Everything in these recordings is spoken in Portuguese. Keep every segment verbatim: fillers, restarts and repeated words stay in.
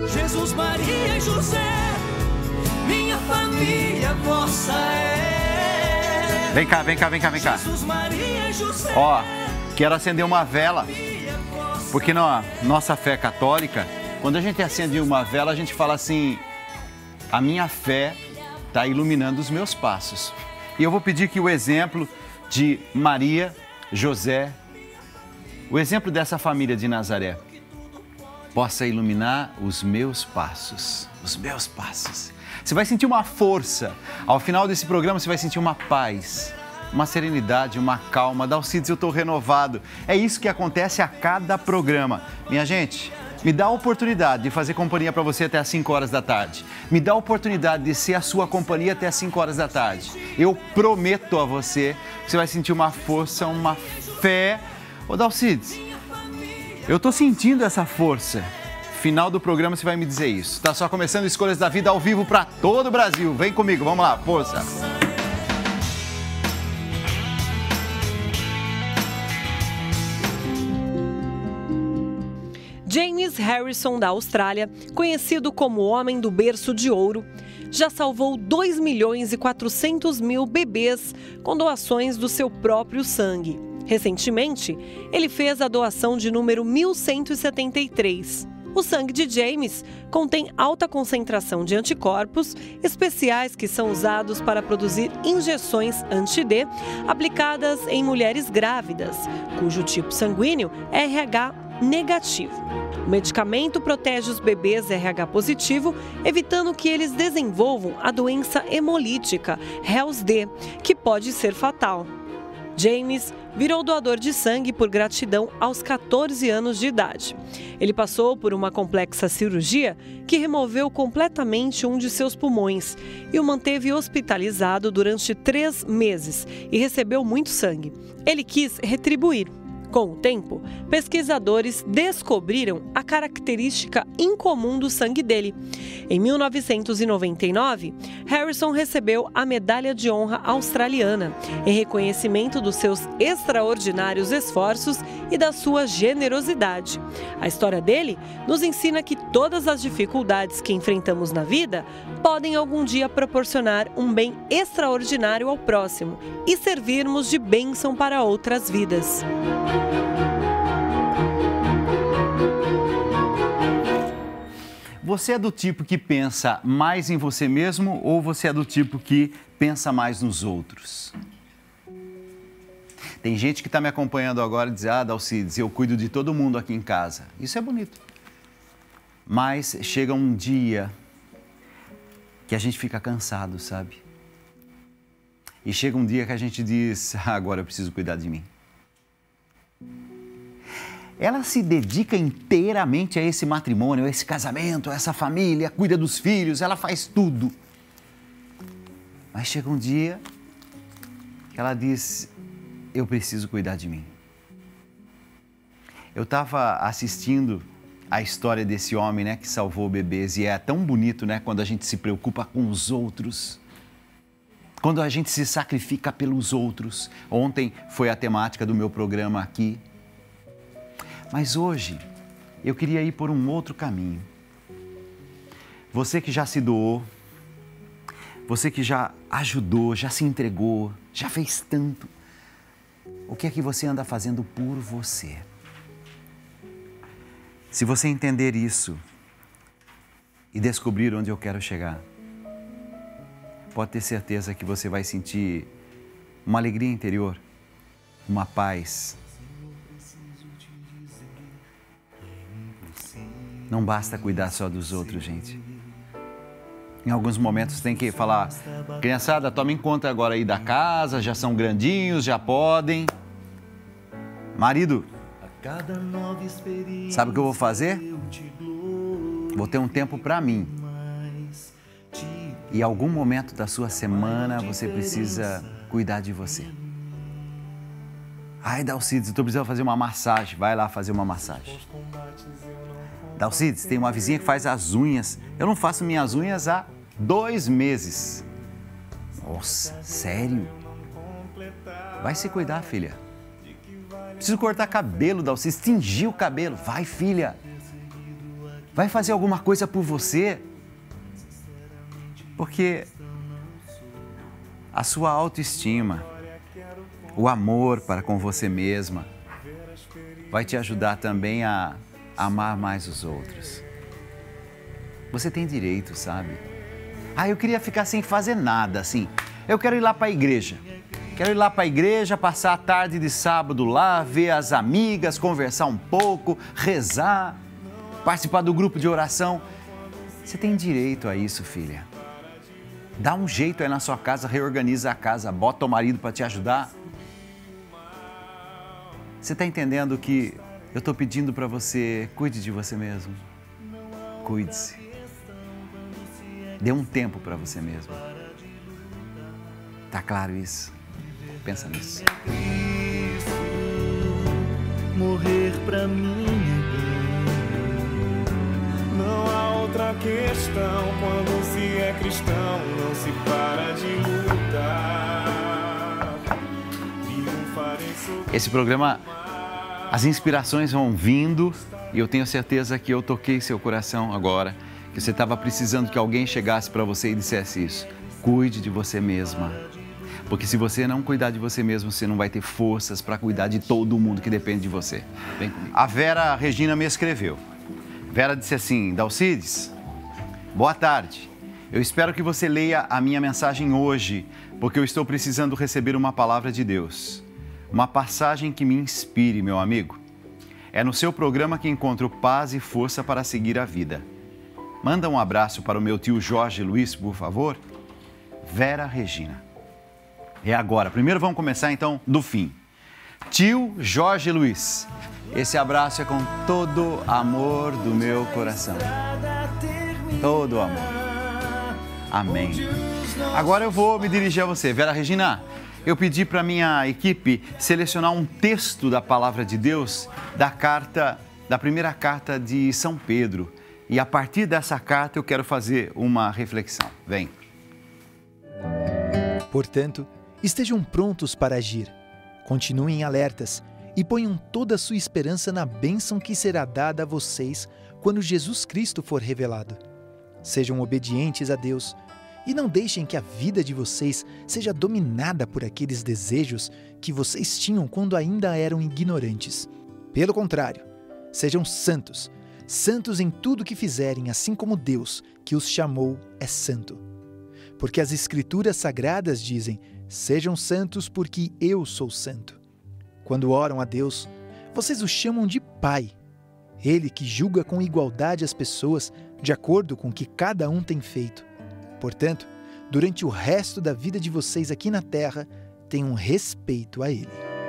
Jesus, Maria e José, minha família vossa é. Vem cá, vem cá, vem cá, vem cá. Jesus, Maria e José. Ó, quero acender uma vela, porque na nossa fé católica, quando a gente acende uma vela, a gente fala assim, a minha fé está iluminando os meus passos. E eu vou pedir que o exemplo de Maria, José, o exemplo dessa família de Nazaré, possa iluminar os meus passos, os meus passos. Você vai sentir uma força. Ao final desse programa, você vai sentir uma paz, uma serenidade, uma calma. Dalcides, eu estou renovado. É isso que acontece a cada programa. Minha gente, me dá a oportunidade de fazer companhia para você até às cinco horas da tarde. Me dá a oportunidade de ser a sua companhia até às cinco horas da tarde. Eu prometo a você que você vai sentir uma força, uma fé. Ô Dalcides, eu estou sentindo essa força. Final do programa você vai me dizer isso. Está só começando Escolhas da Vida ao vivo para todo o Brasil. Vem comigo, vamos lá, força. James Harrison, da Austrália, conhecido como o Homem do Berço de Ouro, já salvou dois milhões e quatrocentos mil bebês com doações do seu próprio sangue. Recentemente, ele fez a doação de número mil cento e setenta e três. O sangue de James contém alta concentração de anticorpos especiais que são usados para produzir injeções anti-D aplicadas em mulheres grávidas, cujo tipo sanguíneo é R H negativo. O medicamento protege os bebês R H positivo, evitando que eles desenvolvam a doença hemolítica, H E L S D, que pode ser fatal. James virou doador de sangue por gratidão aos quatorze anos de idade. Ele passou por uma complexa cirurgia que removeu completamente um de seus pulmões e o manteve hospitalizado durante três meses e recebeu muito sangue. Ele quis retribuir. Com o tempo, pesquisadores descobriram a característica incomum do sangue dele. Em mil novecentos e noventa e nove, Harrison recebeu a Medalha de Honra Australiana, em reconhecimento dos seus extraordinários esforços e da sua generosidade. A história dele nos ensina que todas as dificuldades que enfrentamos na vida podem algum dia proporcionar um bem extraordinário ao próximo e servirmos de bênção para outras vidas. Você é do tipo que pensa mais em você mesmo ou você é do tipo que pensa mais nos outros? Tem gente que está me acompanhando agora e diz, ah, Dalcides, eu cuido de todo mundo aqui em casa. Isso é bonito. Mas chega um dia que a gente fica cansado, sabe? E chega um dia que a gente diz, ah, agora eu preciso cuidar de mim. Ela se dedica inteiramente a esse matrimônio, a esse casamento, a essa família, cuida dos filhos, ela faz tudo. Mas chega um dia que ela diz, eu preciso cuidar de mim. Eu estava assistindo a história desse homem, né, que salvou bebês e é tão bonito, né, quando a gente se preocupa com os outros, quando a gente se sacrifica pelos outros. Ontem foi a temática do meu programa aqui. Mas hoje, eu queria ir por um outro caminho. Você que já se doou, você que já ajudou, já se entregou, já fez tanto. O que é que você anda fazendo por você? Se você entender isso e descobrir onde eu quero chegar, pode ter certeza que você vai sentir uma alegria interior, uma paz. Não basta cuidar só dos outros, gente. Em alguns momentos tem que falar, criançada, tomem conta agora aí da casa, já são grandinhos, já podem. Marido, sabe o que eu vou fazer? Vou ter um tempo para mim. E em algum momento da sua semana você precisa cuidar de você. Ai, Dalcides, eu estou precisando fazer uma massagem. Vai lá fazer uma massagem. Dalcides, tem uma vizinha que faz as unhas. Eu não faço minhas unhas há dois meses. Nossa, sério? Vai se cuidar, filha. Preciso cortar cabelo, Dalcides, tingir o cabelo. Vai, filha. vai fazer alguma coisa por você, porque a sua autoestima, o amor para com você mesma, vai te ajudar também a amar mais os outros. Você tem direito, sabe? Ah, eu queria ficar sem fazer nada, assim. Eu quero ir lá para a igreja. Quero ir lá para a igreja, passar a tarde de sábado lá, ver as amigas, conversar um pouco, rezar, participar do grupo de oração. Você tem direito a isso, filha. Dá um jeito aí na sua casa, reorganiza a casa, bota o marido para te ajudar. Você está entendendo que eu estou pedindo para você, cuide de você mesmo. Cuide-se. Dê um tempo para você mesmo. Tá claro isso? Pensa nisso. Morrer pra mim é bem. Não há outra questão. Quando se é cristão, não se para de lutar. Esse programa, as inspirações vão vindo e eu tenho certeza que eu toquei seu coração agora, que você estava precisando que alguém chegasse para você e dissesse isso. Cuide de você mesma. Porque se você não cuidar de você mesmo, você não vai ter forças para cuidar de todo mundo que depende de você. Vem comigo. A Vera Regina me escreveu. Vera disse assim: Dalcides, boa tarde. Eu espero que você leia a minha mensagem hoje, porque eu estou precisando receber uma palavra de Deus. Uma passagem que me inspire, meu amigo. É no seu programa que encontro paz e força para seguir a vida. Manda um abraço para o meu tio Jorge Luiz, por favor. Vera Regina. É agora. Primeiro vamos começar então do fim. Tio Jorge Luiz, esse abraço é com todo amor do meu coração. Todo amor. Amém. Agora eu vou me dirigir a você. Vera Regina, eu pedi para minha equipe selecionar um texto da Palavra de Deus da carta, da primeira carta de São Pedro. E a partir dessa carta eu quero fazer uma reflexão. Vem. Portanto, estejam prontos para agir, continuem alertas e ponham toda a sua esperança na bênção que será dada a vocês quando Jesus Cristo for revelado. Sejam obedientes a Deus e não deixem que a vida de vocês seja dominada por aqueles desejos que vocês tinham quando ainda eram ignorantes. Pelo contrário, sejam santos, santos em tudo que fizerem, assim como Deus, que os chamou, é santo. Porque as Escrituras Sagradas dizem: sejam santos porque eu sou santo. Quando oram a Deus, vocês o chamam de Pai. Ele que julga com igualdade as pessoas de acordo com o que cada um tem feito. Portanto, durante o resto da vida de vocês aqui na Terra, tenham respeito a Ele.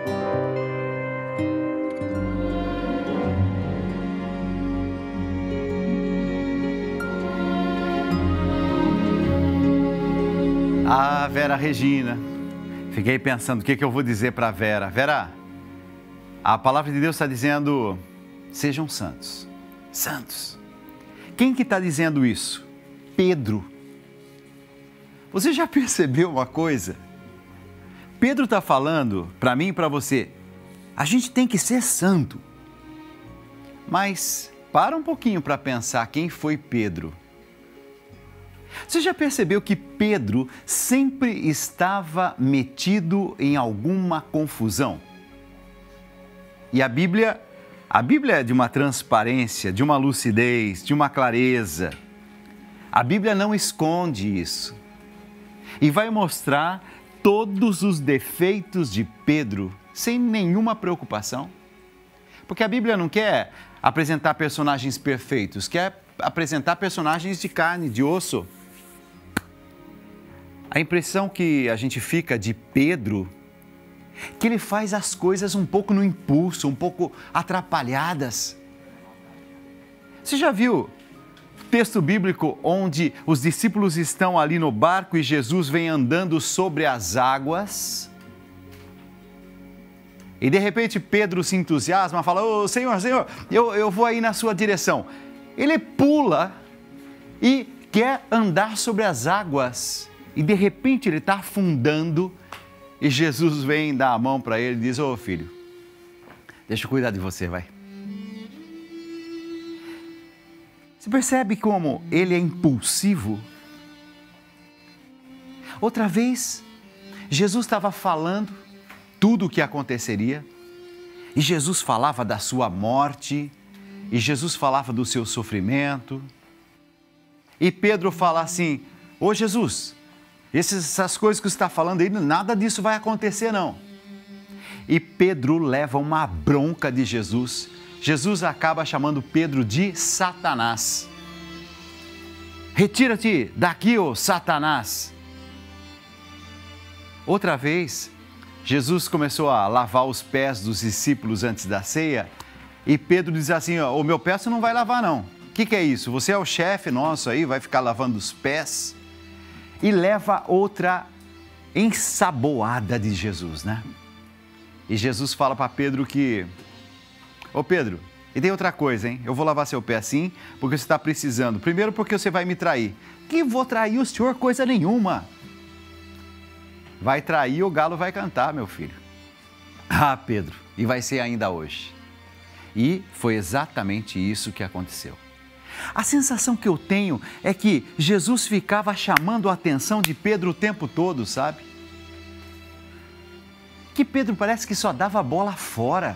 Ah, Vera Regina. Fiquei pensando o que, que eu vou dizer para a Vera. Vera, a palavra de Deus está dizendo: sejam santos. Santos. Quem que está dizendo isso? Pedro. Você já percebeu uma coisa? Pedro está falando para mim e para você: a gente tem que ser santo. Mas para um pouquinho para pensar quem foi Pedro. Você já percebeu que Pedro sempre estava metido em alguma confusão? E a Bíblia, a Bíblia é de uma transparência, de uma lucidez, de uma clareza. A Bíblia não esconde isso. E vai mostrar todos os defeitos de Pedro sem nenhuma preocupação. Porque a Bíblia não quer apresentar personagens perfeitos, quer apresentar personagens de carne, de osso. A impressão que a gente fica de Pedro, que ele faz as coisas um pouco no impulso, um pouco atrapalhadas. Você já viu texto bíblico onde os discípulos estão ali no barco e Jesus vem andando sobre as águas? E de repente Pedro se entusiasma, fala: ô Senhor, Senhor, eu, eu vou aí na sua direção. Ele pula e quer andar sobre as águas. E de repente ele está afundando e Jesus vem dar a mão para ele e diz: ô filho, deixa eu cuidar de você, vai. Você percebe como ele é impulsivo? Outra vez, Jesus estava falando tudo o que aconteceria, e Jesus falava da sua morte, e Jesus falava do seu sofrimento, e Pedro fala assim: ô Jesus, essas coisas que você está falando aí, nada disso vai acontecer não. E Pedro leva uma bronca de Jesus. Jesus acaba chamando Pedro de Satanás. Retira-te daqui, ô Satanás. Outra vez, Jesus começou a lavar os pés dos discípulos antes da ceia, e Pedro diz assim: ó, o meu pé você não vai lavar não. O que, que é isso? Você é o chefe nosso aí, vai ficar lavando os pés? E leva outra ensaboada de Jesus, né? E Jesus fala para Pedro que: ô Pedro, e tem outra coisa, hein? Eu vou lavar seu pé assim, porque você está precisando. Primeiro porque você vai me trair. Que vou trair o senhor coisa nenhuma. Vai trair, o galo vai cantar, meu filho. Ah, Pedro, e vai ser ainda hoje. E foi exatamente isso que aconteceu. A sensação que eu tenho é que Jesus ficava chamando a atenção de Pedro o tempo todo, sabe? Que Pedro parece que só dava a bola fora.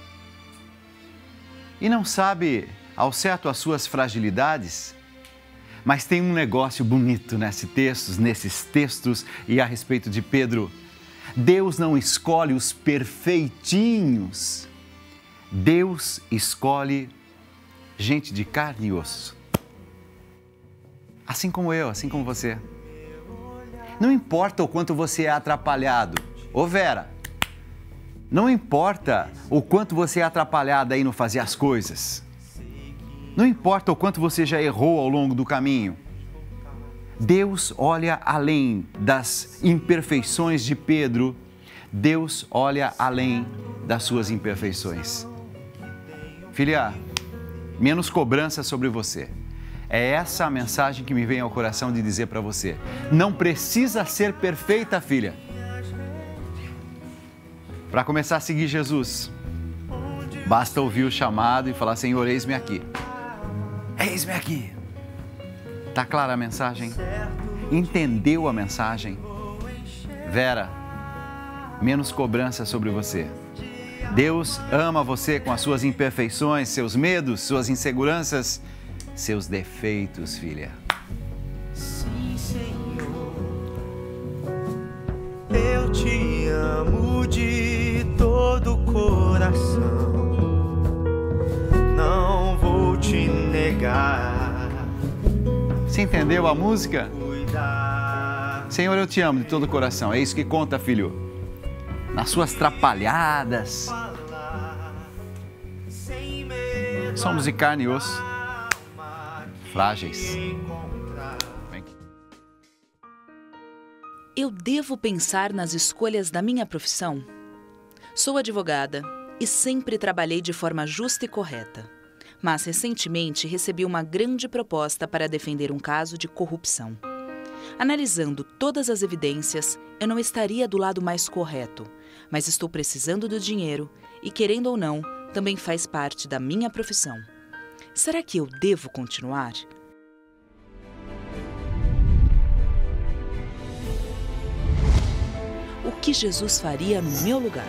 E não sabe ao certo as suas fragilidades. Mas tem um negócio bonito nesse textos, nesses textos e a respeito de Pedro. Deus não escolhe os perfeitinhos. Deus escolhe gente de carne e osso. Assim como eu, assim como você. Não importa o quanto você é atrapalhado. Ô Vera, não importa o quanto você é atrapalhada aí no fazer as coisas. Não importa o quanto você já errou ao longo do caminho. Deus olha além das imperfeições de Pedro. Deus olha além das suas imperfeições. Filha, menos cobrança sobre você. É essa a mensagem que me vem ao coração de dizer para você. Não precisa ser perfeita, filha, para começar a seguir Jesus. Basta ouvir o chamado e falar: Senhor, eis-me aqui. Eis-me aqui. Tá clara a mensagem? Entendeu a mensagem? Vera, menos cobrança sobre você. Deus ama você com as suas imperfeições, seus medos, suas inseguranças, seus defeitos, filha. Sim, Senhor, eu te amo de todo o coração. Não vou te negar. Você entendeu a música? Senhor, eu te amo de todo o coração. É isso que conta, filho. Nas suas trapalhadas. Somos de carne e osso. Frágeis. Eu devo pensar nas escolhas da minha profissão? Sou advogada e sempre trabalhei de forma justa e correta. Mas recentemente recebi uma grande proposta para defender um caso de corrupção. Analisando todas as evidências, eu não estaria do lado mais correto, mas estou precisando do dinheiro e, querendo ou não, também faz parte da minha profissão. Será que eu devo continuar? O que Jesus faria no meu lugar?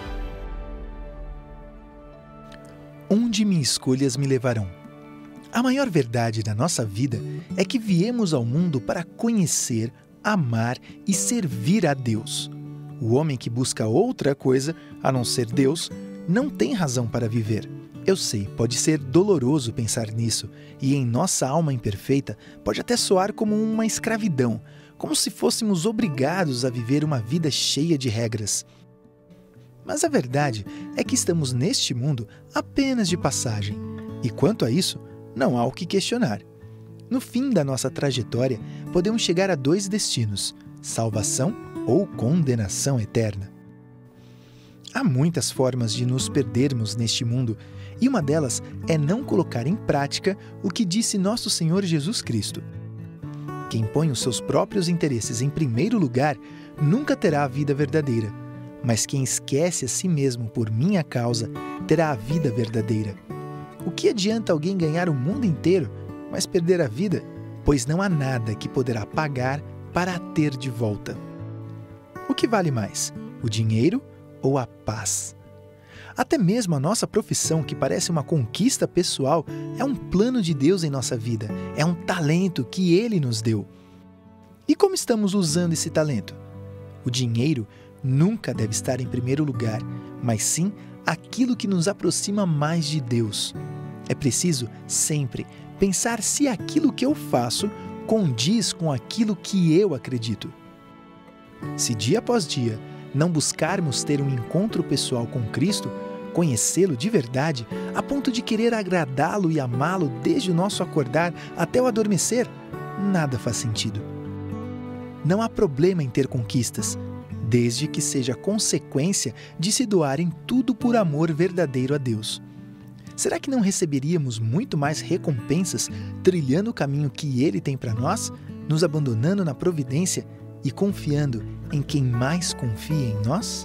Onde minhas escolhas me levarão? A maior verdade da nossa vida é que viemos ao mundo para conhecer, amar e servir a Deus. O homem que busca outra coisa, a não ser Deus, não tem razão para viver. Eu sei, pode ser doloroso pensar nisso, e em nossa alma imperfeita pode até soar como uma escravidão, como se fôssemos obrigados a viver uma vida cheia de regras. Mas a verdade é que estamos neste mundo apenas de passagem, e quanto a isso, não há o que questionar. No fim da nossa trajetória, podemos chegar a dois destinos: salvação ou condenação eterna. Há muitas formas de nos perdermos neste mundo, e uma delas é não colocar em prática o que disse nosso Senhor Jesus Cristo. Quem põe os seus próprios interesses em primeiro lugar nunca terá a vida verdadeira, mas quem esquece a si mesmo por minha causa terá a vida verdadeira. O que adianta alguém ganhar o mundo inteiro mas perder a vida, pois não há nada que poderá pagar para a ter de volta. O que vale mais, o dinheiro ou a paz? Até mesmo a nossa profissão, que parece uma conquista pessoal, é um plano de Deus em nossa vida, é um talento que Ele nos deu. E como estamos usando esse talento? O dinheiro nunca deve estar em primeiro lugar, mas sim aquilo que nos aproxima mais de Deus. É preciso sempre pensar se aquilo que eu faço condiz com aquilo que eu acredito. Se dia após dia não buscarmos ter um encontro pessoal com Cristo, conhecê-lo de verdade, a ponto de querer agradá-lo e amá-lo desde o nosso acordar até o adormecer, nada faz sentido. Não há problema em ter conquistas, desde que seja consequência de se doar em tudo por amor verdadeiro a Deus. Será que não receberíamos muito mais recompensas trilhando o caminho que Ele tem para nós, nos abandonando na providência e confiando em quem mais confia em nós?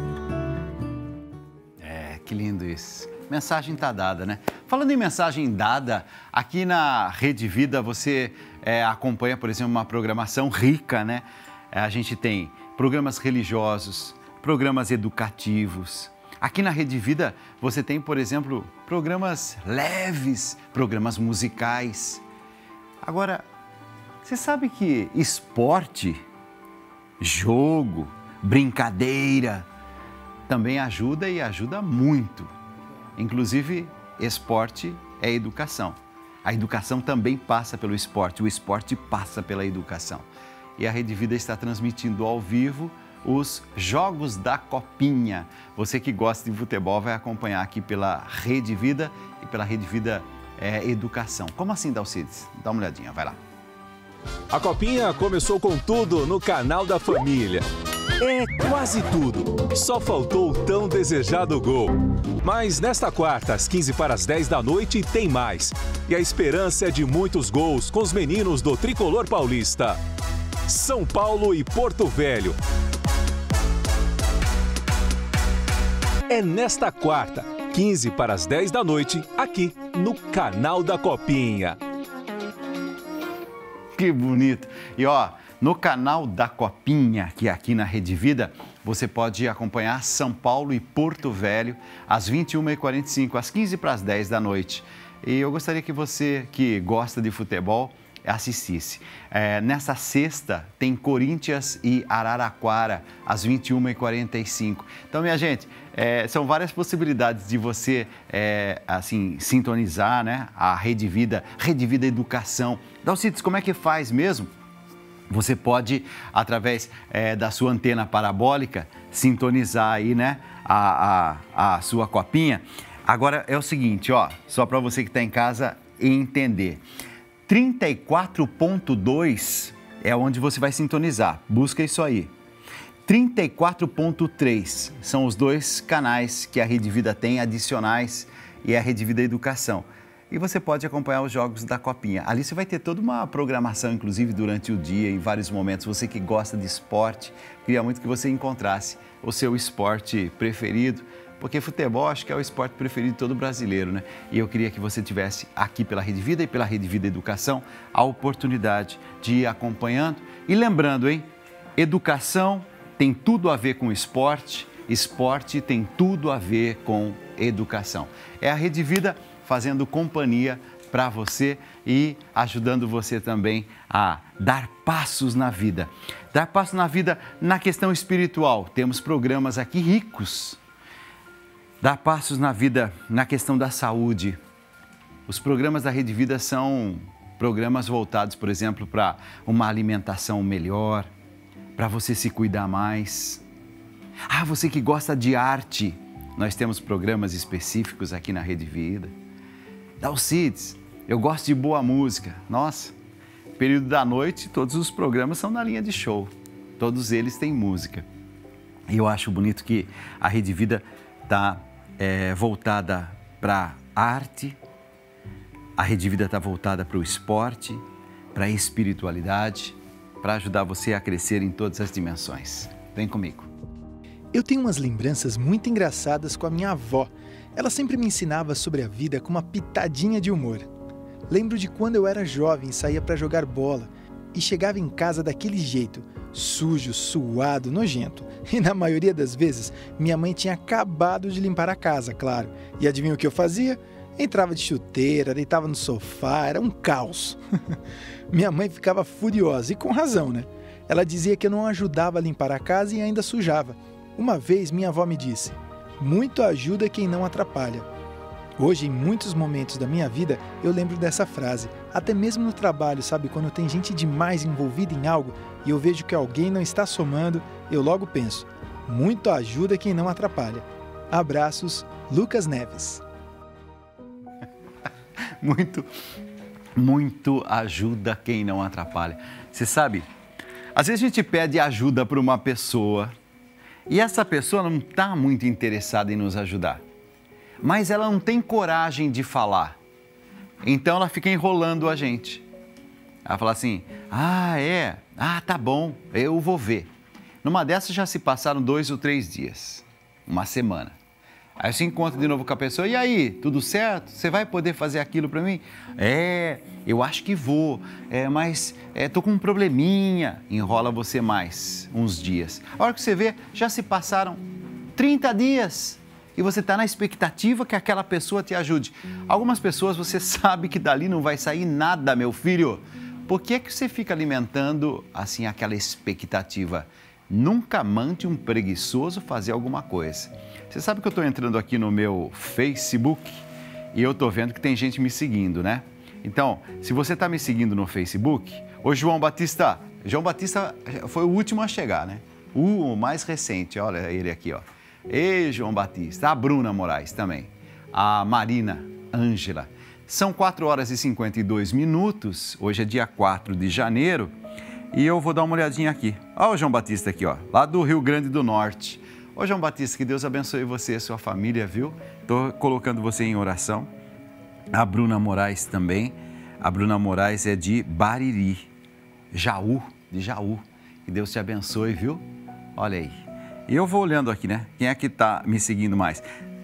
É, que lindo isso. Mensagem está dada, né? Falando em mensagem dada, aqui na Rede Vida você é, acompanha, por exemplo, uma programação rica, né? A gente tem programas religiosos, programas educativos. Aqui na Rede Vida você tem, por exemplo, programas leves, programas musicais. Agora, você sabe que esporte, jogo, brincadeira também ajuda e ajuda muito. Inclusive, esporte é educação. A educação também passa pelo esporte, o esporte passa pela educação. E a Rede Vida está transmitindo ao vivo os Jogos da Copinha. Você que gosta de futebol vai acompanhar aqui pela Rede Vida e pela Rede Vida é, Educação. Como assim, Dalcides? Dá uma olhadinha, vai lá. A Copinha começou com tudo no canal da família. É quase tudo. Só faltou o tão desejado gol. Mas nesta quarta, às quinze para as dez da noite, tem mais. E a esperança é de muitos gols com os meninos do Tricolor Paulista. São Paulo e Porto Velho. É nesta quarta, quinze para as dez da noite, aqui no canal da Copinha. Que bonito! E ó, no canal da Copinha, que é aqui na Rede Vida, você pode acompanhar São Paulo e Porto Velho às vinte e uma e quarenta e cinco, às quinze para as dez da noite. E eu gostaria que você que gosta de futebol assistisse. É, nessa sexta tem Corinthians e Araraquara às vinte e uma e quarenta e cinco. Então, minha gente, é, são várias possibilidades de você é, assim, sintonizar, né, a Rede Vida, Rede Vida Educação. Dalcides, como é que faz mesmo? Você pode, através é, da sua antena parabólica, sintonizar aí, né, a, a, a sua copinha. Agora é o seguinte, ó, só para você que está em casa entender. trinta e quatro ponto dois é onde você vai sintonizar. Busca isso aí. trinta e quatro ponto três são os dois canais que a Rede Vida tem adicionais e a Rede Vida Educação. E você pode acompanhar os Jogos da Copinha. Ali você vai ter toda uma programação, inclusive durante o dia, em vários momentos. Você que gosta de esporte, queria muito que você encontrasse o seu esporte preferido, porque futebol acho que é o esporte preferido de todo brasileiro, né? E eu queria que você tivesse aqui pela Rede Vida e pela Rede Vida Educação a oportunidade de ir acompanhando. E lembrando, hein? Educação tem tudo a ver com esporte, esporte tem tudo a ver com educação. É a Rede Vida fazendo companhia para você e ajudando você também a dar passos na vida. Dar passos na vida na questão espiritual. Temos programas aqui ricos. Dar passos na vida na questão da saúde. Os programas da Rede Vida são programas voltados, por exemplo, para uma alimentação melhor, para você se cuidar mais. Ah, você que gosta de arte, nós temos programas específicos aqui na Rede Vida. Dalcides, eu gosto de boa música. Nossa, período da noite, todos os programas são na linha de show. Todos eles têm música. E eu acho bonito que a Rede Vida está é, voltada para a arte, a Rede Vida está voltada para o esporte, para a espiritualidade, para ajudar você a crescer em todas as dimensões. Vem comigo. Eu tenho umas lembranças muito engraçadas com a minha avó. Ela sempre me ensinava sobre a vida com uma pitadinha de humor. Lembro de quando eu era jovem e saía para jogar bola e chegava em casa daquele jeito, sujo, suado, nojento. E na maioria das vezes, minha mãe tinha acabado de limpar a casa, claro. E adivinha o que eu fazia? Entrava de chuteira, deitava no sofá, era um caos. Minha mãe ficava furiosa, e com razão, né? Ela dizia que eu não ajudava a limpar a casa e ainda sujava. Uma vez minha avó me disse: muito ajuda quem não atrapalha. Hoje, em muitos momentos da minha vida, eu lembro dessa frase. Até mesmo no trabalho, sabe? Quando tem gente demais envolvida em algo e eu vejo que alguém não está somando, eu logo penso: muito ajuda quem não atrapalha. Abraços, Lucas Neves. Muito, muito ajuda quem não atrapalha. Você sabe, às vezes a gente pede ajuda para uma pessoa e essa pessoa não está muito interessada em nos ajudar, mas ela não tem coragem de falar. Então ela fica enrolando a gente. Ela fala assim: ah, é? Ah, tá bom, eu vou ver. Numa dessas já se passaram dois ou três dias, uma semana. Aí você encontra de novo com a pessoa: e aí, tudo certo? Você vai poder fazer aquilo para mim? É, eu acho que vou, é, mas é, tô com um probleminha. Enrola você mais uns dias. A hora que você vê, já se passaram trinta dias e você está na expectativa que aquela pessoa te ajude. Algumas pessoas você sabe que dali não vai sair nada, meu filho. Por que é que você fica alimentando assim aquela expectativa? Nunca mande um preguiçoso fazer alguma coisa. Você sabe que eu estou entrando aqui no meu Facebook e eu estou vendo que tem gente me seguindo, né? Então, se você está me seguindo no Facebook, ô João Batista, João Batista foi o último a chegar, né? O mais recente, olha ele aqui, ó. Ei, João Batista, a Bruna Moraes também, a Marina Ângela. São quatro horas e cinquenta e dois minutos, hoje é dia quatro de janeiro. E eu vou dar uma olhadinha aqui. Olha o João Batista aqui, ó, lá do Rio Grande do Norte. Ô João Batista, que Deus abençoe você e sua família, viu? Estou colocando você em oração. A Bruna Moraes também. A Bruna Moraes é de Bariri, Jaú, de Jaú. Que Deus te abençoe, viu? Olha aí. E eu vou olhando aqui, né? Quem é que está me seguindo mais?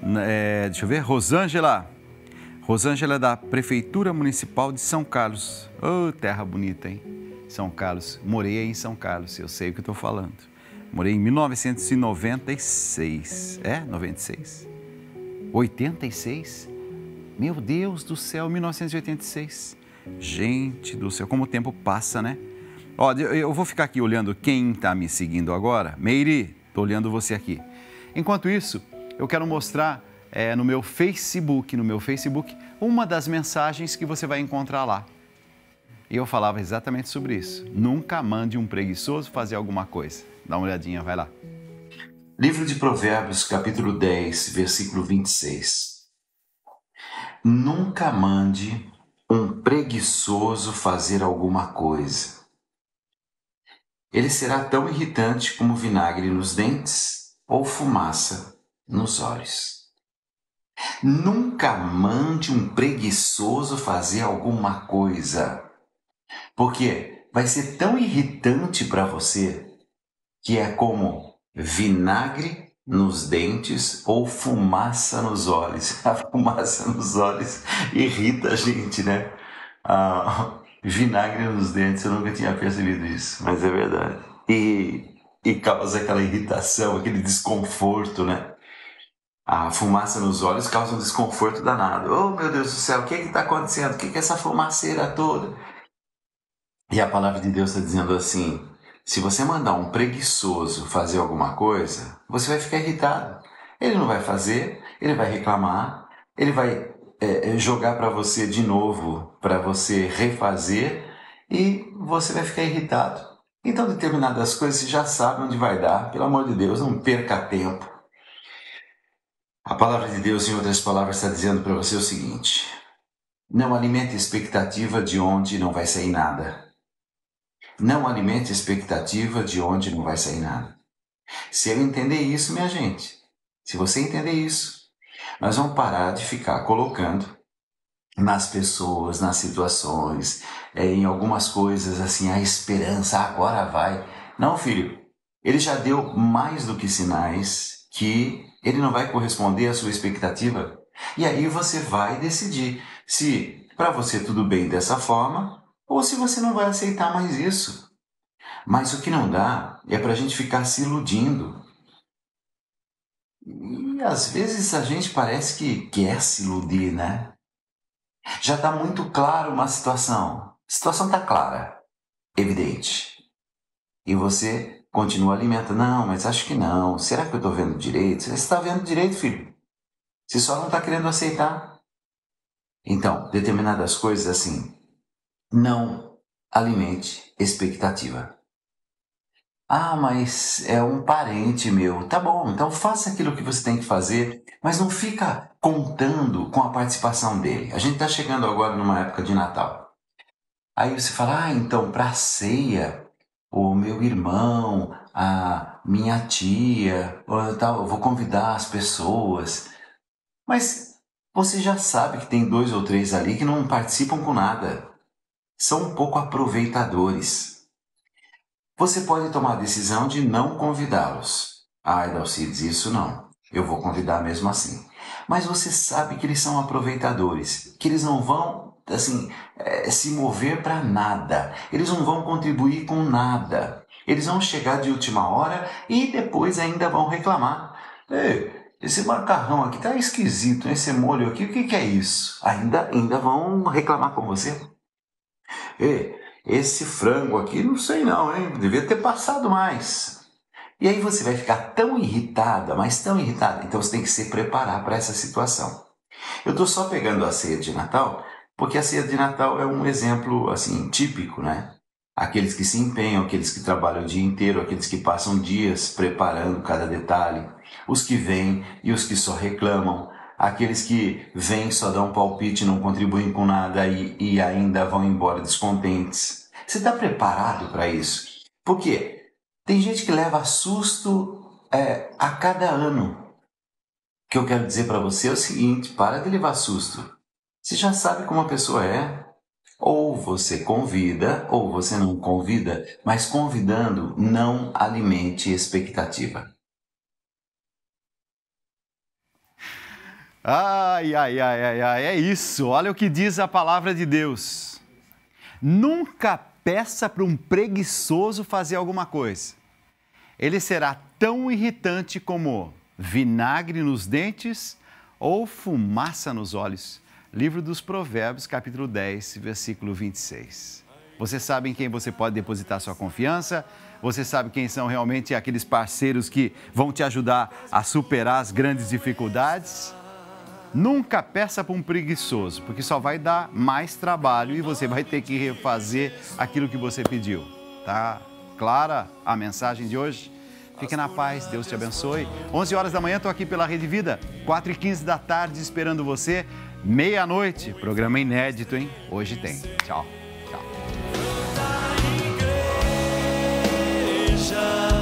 É, deixa eu ver. Rosângela. Rosângela é da Prefeitura Municipal de São Carlos. Ô, oh, terra bonita, hein? São Carlos. Morei aí em São Carlos, eu sei o que estou falando. Morei em mil novecentos e noventa e seis. É? noventa e seis? oitenta e seis? Meu Deus do céu, mil novecentos e oitenta e seis. Gente do céu, como o tempo passa, né? Ó, eu vou ficar aqui olhando quem está me seguindo agora. Meire, estou olhando você aqui. Enquanto isso, eu quero mostrar é, no meu Facebook, no meu Facebook, uma das mensagens que você vai encontrar lá. E eu falava exatamente sobre isso. Nunca mande um preguiçoso fazer alguma coisa. Dá uma olhadinha, vai lá. Livro de Provérbios, capítulo dez, versículo vinte e seis. Nunca mande um preguiçoso fazer alguma coisa. Ele será tão irritante como vinagre nos dentes ou fumaça nos olhos. Nunca mande um preguiçoso fazer alguma coisa, porque vai ser tão irritante para você que é como vinagre nos dentes ou fumaça nos olhos. A fumaça nos olhos irrita a gente, né? Ah, vinagre nos dentes, eu nunca tinha percebido isso, mas é verdade. E, e causa aquela irritação, aquele desconforto, né? A fumaça nos olhos causa um desconforto danado. Oh, meu Deus do céu, o que está acontecendo? O que é essa fumaceira toda? E a palavra de Deus está dizendo assim: se você mandar um preguiçoso fazer alguma coisa, você vai ficar irritado. Ele não vai fazer, ele vai reclamar, ele vai é, jogar para você de novo, para você refazer, e você vai ficar irritado. Então, determinadas coisas você já sabe onde vai dar. Pelo amor de Deus, não perca tempo. A palavra de Deus, em outras palavras, está dizendo para você o seguinte: não alimente expectativa de onde não vai sair nada. Não alimente expectativa de onde não vai sair nada. Se eu entender isso, minha gente, se você entender isso, nós vamos parar de ficar colocando nas pessoas, nas situações, em algumas coisas assim, a esperança, agora vai. Não, filho, ele já deu mais do que sinais que ele não vai corresponder à sua expectativa. E aí você vai decidir se para você tudo bem dessa forma, ou se você não vai aceitar mais isso. Mas o que não dá é para a gente ficar se iludindo. E às vezes a gente parece que quer se iludir, né? Já está muito claro uma situação. A situação está clara, evidente. E você continua alimentando. Não, mas acho que não. Será que eu estou vendo direito? Você está vendo direito, filho. Você só não está querendo aceitar. Então, determinadas coisas assim, não alimente expectativa. Ah, mas é um parente meu. Tá bom, então faça aquilo que você tem que fazer, mas não fica contando com a participação dele. A gente está chegando agora numa época de Natal. Aí você fala, ah, então para a ceia, o meu irmão, a minha tia, ou tal, eu vou convidar as pessoas. Mas você já sabe que tem dois ou três ali que não participam com nada. São um pouco aproveitadores. Você pode tomar a decisão de não convidá-los. Ah, Dalcides, isso não. Eu vou convidar mesmo assim. Mas você sabe que eles são aproveitadores, que eles não vão, assim, é, se mover para nada. Eles não vão contribuir com nada. Eles vão chegar de última hora e depois ainda vão reclamar. Ei, esse macarrão aqui tá esquisito, esse molho aqui, o que, que é isso? Ainda, ainda vão reclamar com você. Ei, esse frango aqui, não sei não, hein? Devia ter passado mais. E aí você vai ficar tão irritada, mas tão irritada. Então você tem que se preparar para essa situação. Eu estou só pegando a ceia de Natal, porque a ceia de Natal é um exemplo, assim, típico, né? Aqueles que se empenham, aqueles que trabalham o dia inteiro, aqueles que passam dias preparando cada detalhe, os que vêm e os que só reclamam, aqueles que vêm, só dão um palpite, não contribuem com nada e, e ainda vão embora descontentes. Você está preparado para isso? Por quê? Tem gente que leva susto é, a cada ano. O que eu quero dizer para você é o seguinte, para de levar susto. Você já sabe como a pessoa é. Ou você convida, ou você não convida, mas convidando não alimente expectativa. Ai, ai, ai, ai, ai, é isso. Olha o que diz a palavra de Deus. Nunca peça para um preguiçoso fazer alguma coisa. Ele será tão irritante como vinagre nos dentes ou fumaça nos olhos. Livro dos Provérbios, capítulo dez, versículo vinte e seis. Você sabe em quem você pode depositar sua confiança? Você sabe quem são realmente aqueles parceiros que vão te ajudar a superar as grandes dificuldades? Nunca peça para um preguiçoso, porque só vai dar mais trabalho e você vai ter que refazer aquilo que você pediu. Tá clara a mensagem de hoje? Fique na paz, Deus te abençoe. onze horas da manhã, estou aqui pela Rede Vida. quatro e quinze da tarde, esperando você. Meia-noite, programa inédito, hein? Hoje tem. Tchau. Tchau.